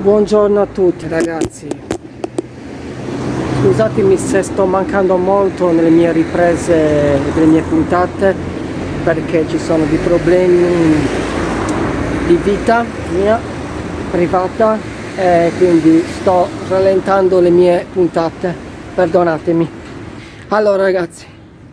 Buongiorno a tutti ragazzi, scusatemi se sto mancando molto nelle mie riprese delle mie puntate perché ci sono dei problemi di vita mia privata e quindi sto rallentando le mie puntate, perdonatemi. Allora ragazzi,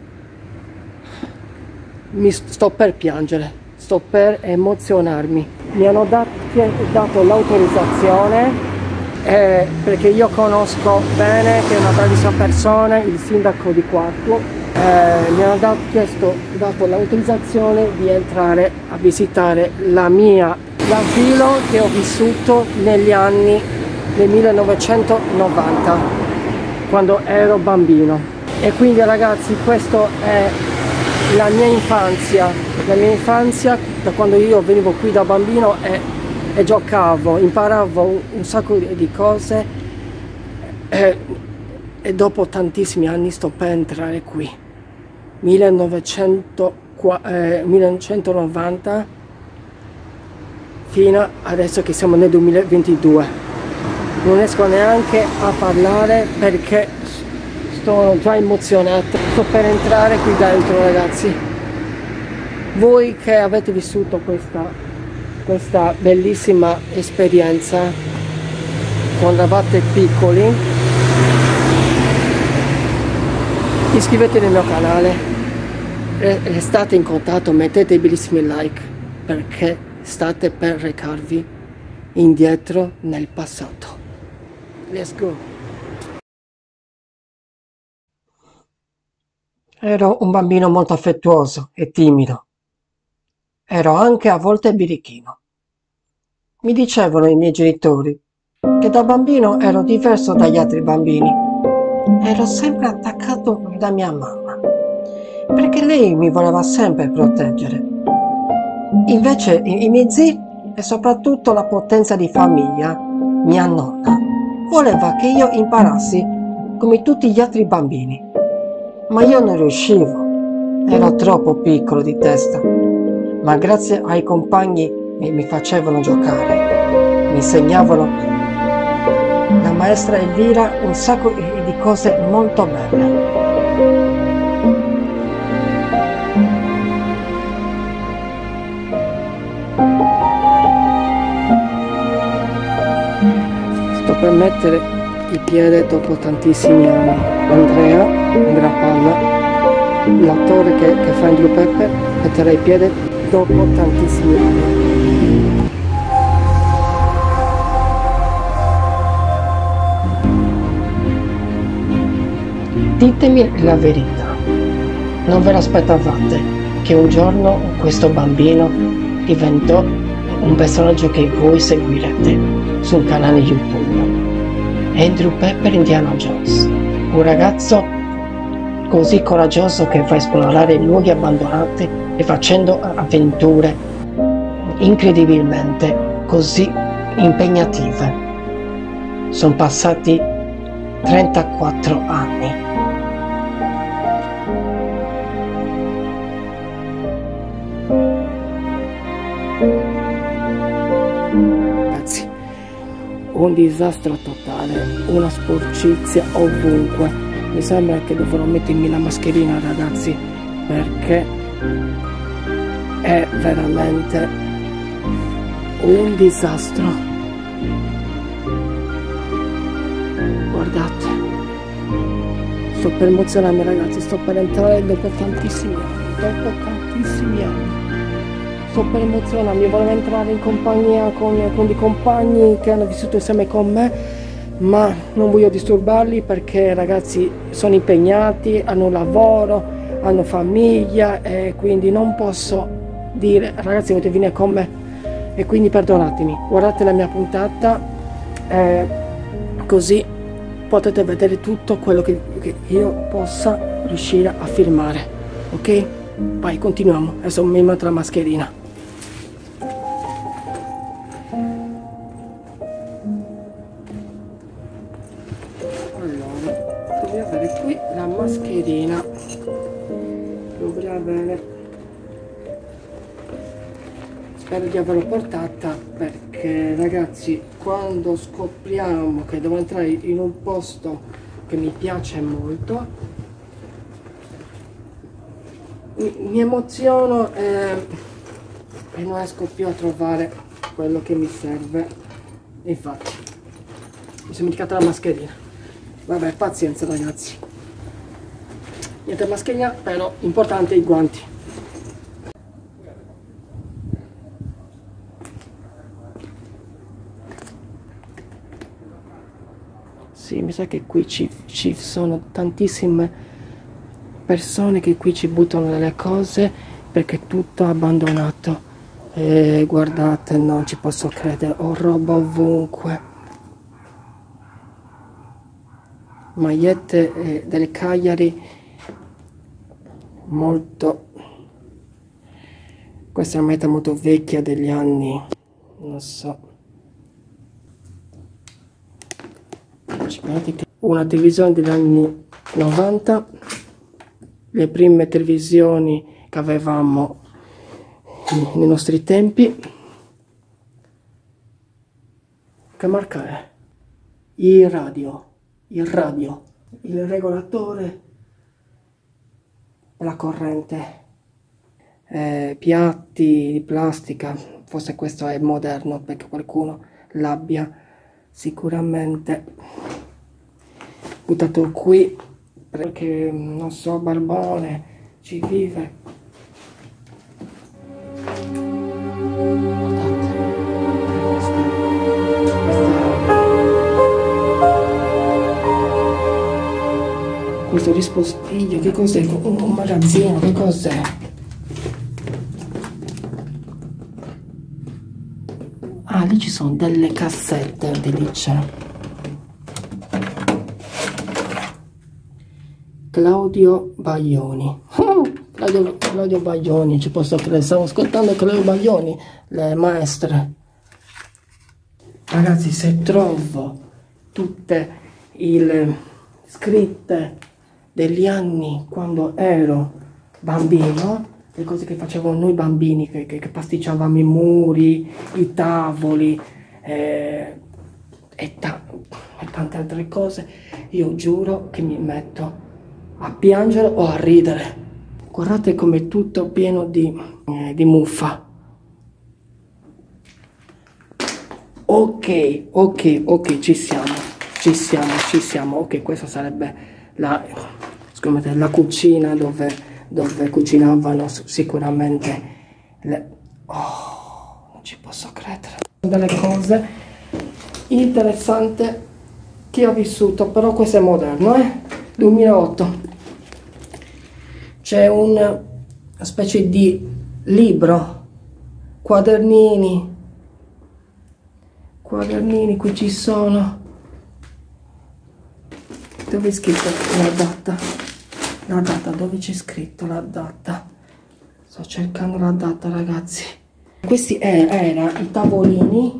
mi sto per piangere, sto per emozionarmi. Mi hanno dato l'autorizzazione perché io conosco bene, che è una bravissima persona, il sindaco di Quartu. Mi hanno dato l'autorizzazione di entrare a visitare l'asilo che ho vissuto negli anni del 1990 quando ero bambino. E quindi ragazzi, questo è la mia infanzia, da quando io venivo qui da bambino e giocavo, imparavo un sacco di cose e dopo tantissimi anni sto per entrare qui, 1990 fino adesso che siamo nel 2022. Non riesco neanche a parlare perché sono già emozionato. Sto per entrare qui dentro ragazzi. Voi che avete vissuto questa bellissima esperienza quando eravate piccoli, iscrivetevi al mio canale, restate in contatto, mettete bellissimi like perché state per recarvi indietro nel passato. Let's go. Ero un bambino molto affettuoso e timido. Ero anche a volte birichino. Mi dicevano i miei genitori che da bambino ero diverso dagli altri bambini. Ero sempre attaccato da mia mamma, perché lei mi voleva sempre proteggere. Invece i miei zii e soprattutto la potenza di famiglia, mia nonna, voleva che io imparassi come tutti gli altri bambini. Ma io non riuscivo, ero troppo piccolo di testa, ma grazie ai compagni mi facevano giocare, mi insegnavano la maestra Elvira un sacco di cose molto belle. Sto per mettere il piede dopo tantissimi anni. Andrea Palla, l'attore che fa Andrew Pepper, metterà il piede dopo tantissimi anni. Ditemi la verità, non ve l'aspettavate che un giorno questo bambino diventò un personaggio che voi seguirete sul canale YouTube? Andrew Pepper Indiana Jones, un ragazzo così coraggioso che va a esplorare luoghi abbandonati e facendo avventure incredibilmente così impegnative. Sono passati 34 anni. Ragazzi, un disastro totale, una sporcizia ovunque. Mi sembra che dovrò mettermi la mascherina ragazzi, perché è veramente un disastro. Guardate, sto per emozionarmi ragazzi, sto per entrare dopo tantissimi anni, sto per emozionarmi, volevo entrare in compagnia con dei compagni che hanno vissuto insieme con me, ma non voglio disturbarli perché ragazzi sono impegnati, hanno lavoro, hanno famiglia e quindi non posso dire ragazzi dovete venire con me, e quindi perdonatemi. Guardate la mia puntata così potete vedere tutto quello che io possa riuscire a filmare, ok? Vai, continuiamo. Adesso mi metto la mascherina. Allora, dovrei avere qui la mascherina, dovrei avere spero di averla portata, perché ragazzi, quando scopriamo che devo entrare in un posto che mi piace molto, mi emoziono e non riesco più a trovare quello che mi serve. Infatti mi sono dimenticata la mascherina. Vabbè, pazienza ragazzi, niente mascherina, però importante i guanti. Sì, mi sa che qui ci sono tantissime persone che qui ci buttano delle cose perché è tutto abbandonato. E guardate, non ci posso credere, ho roba ovunque. Magliette delle Cagliari, molto... Questa è una maglietta molto vecchia degli anni, non so. Una televisione degli anni 90, le prime televisioni che avevamo nei nostri tempi. Che marca è? Il radio, il regolatore e la corrente, piatti di plastica, forse questo è moderno perché qualcuno l'abbia sicuramente buttato qui perché non so, Barbone ci vive. Questo rispostiglio, che cos'è? Un magazzino, che cos'è? Ah, lì ci sono delle cassette di dice. Claudio Baglioni. Claudio Baglioni, ci posso credere, stavo ascoltando Claudio Baglioni, le maestre. Ragazzi, se trovo tutte le scritte degli anni quando ero bambino, le cose che facevano noi bambini, che pasticciavamo i muri, i tavoli e tante altre cose, io giuro che mi metto a piangere o a ridere. Guardate com'è tutto pieno di muffa. Ok, ci siamo. Ok, questa sarebbe la cucina dove cucinavano sicuramente Oh, non ci posso credere. Delle cose interessanti che ho vissuto, però questo è moderno, 2008. C'è una specie di libro, quadernini, qui ci sono. Dove è scritto la data? La data, dove c'è scritto la data? Sto cercando la data, ragazzi. Questi erano i tavolini,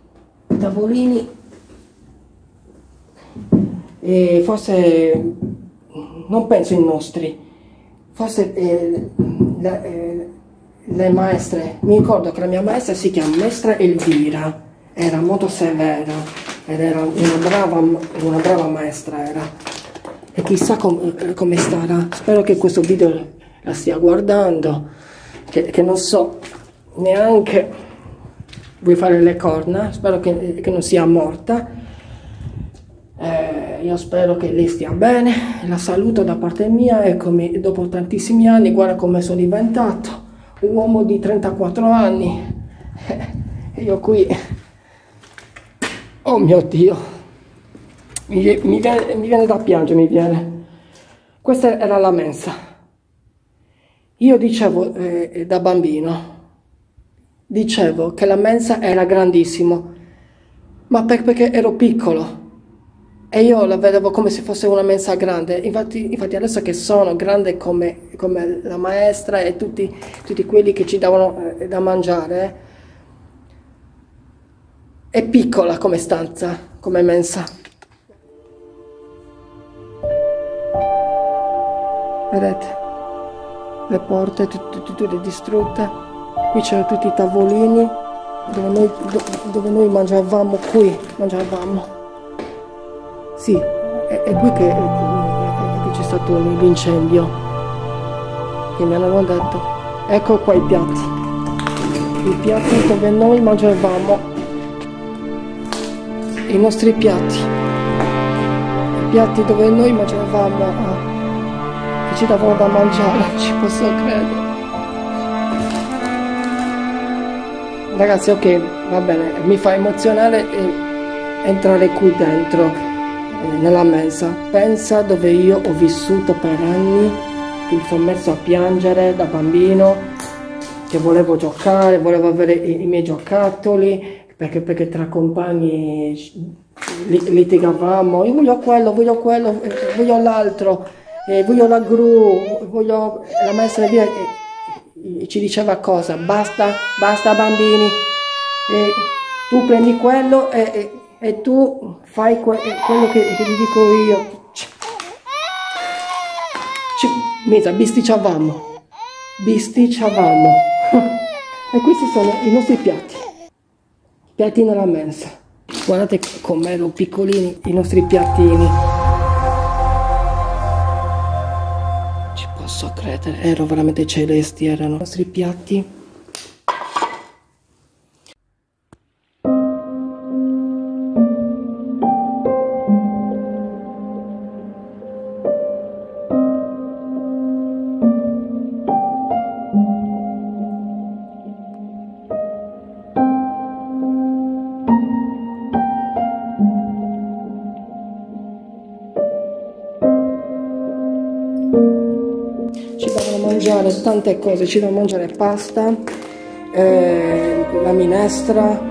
e forse, non penso i nostri, forse le maestre, mi ricordo che la mia maestra si chiama maestra Elvira, era molto severa, ed era una brava maestra era, e chissà come starà. Spero che questo video la stia guardando, che non so neanche, vuoi fare le corna, spero che non sia morta. Io spero che lei stia bene, la saluto da parte mia. Eccomi dopo tantissimi anni, guarda come sono diventato un uomo di 34 anni. E io qui, oh mio Dio, mi viene da piangere, mi viene. Questa era la mensa. Io dicevo da bambino, dicevo che la mensa era grandissimo, ma perché ero piccolo. E io la vedevo come se fosse una mensa grande. Infatti adesso che sono grande come la maestra e tutti quelli che ci davano da mangiare, è piccola come stanza, come mensa. Vedete? Le porte tutte distrutte. Qui c'erano tutti i tavolini dove noi mangiavamo, qui mangiavamo. Sì, è qui che c'è stato l'incendio, che mi hanno detto. Ecco qua i piatti dove noi mangiavamo, i nostri piatti, i piatti dove noi mangiavamo, che ci davano da mangiare, non ci posso credere. Ragazzi, ok, va bene, mi fa emozionare entrare qui dentro, nella mensa. Pensa dove io ho vissuto per anni, che mi sono messo a piangere da bambino, che volevo giocare, volevo avere i miei giocattoli, perché tra compagni litigavamo. Io voglio quello, voglio l'altro, voglio la gru, voglio la maestra via. Ci diceva cosa? Basta bambini, tu prendi quello e tu fai quello che ti dico io. Bisticciavamo. E questi sono i nostri piatti nella mensa. Guardate com'erano piccolini i nostri piattini. Posso credere, erano veramente celesti, erano i nostri piatti. Mangiare tante cose, ci da mangiare pasta, la minestra,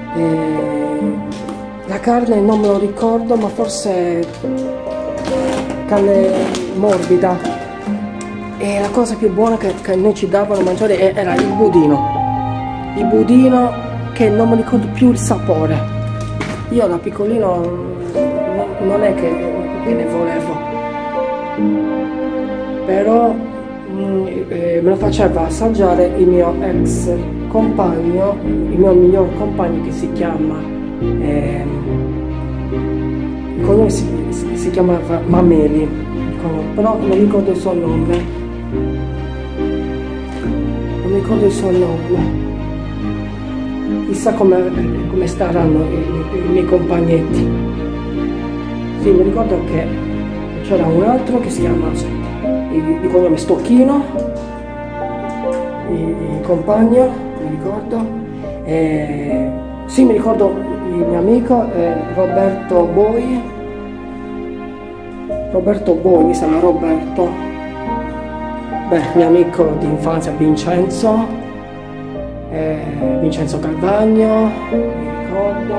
la carne non me lo ricordo, ma forse carne morbida. E la cosa più buona che noi ci davano a mangiare era il budino che non mi ricordo più il sapore. Io da piccolino non è che ne volevo, però me lo faceva assaggiare il mio ex compagno, il mio miglior compagno, che si chiama il cognome si chiamava Mameli, però non ricordo il suo nome, chissà come staranno i miei compagnetti. Sì, mi ricordo che c'era un altro che si chiama il cognome Stocchino, il compagno, mi ricordo. Sì, mi ricordo il mio amico Roberto Boi, mi sembra Roberto. Beh, mio amico di infanzia Vincenzo Calvagno, mi ricordo.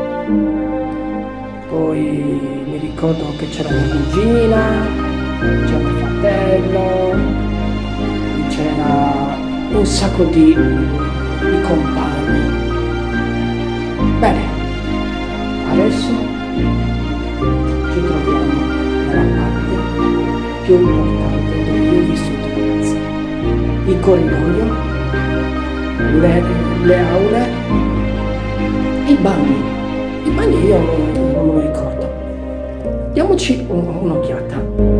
Poi mi ricordo che c'era mia cugina, c'era mio fratello, c'era un sacco di compagni. Bene, adesso ci troviamo nella parte più importante dove io ho vissuto, ragazzi. Il corridoio, le aule, i bagni. I bagni io non me lo ricordo. Diamoci un'occhiata.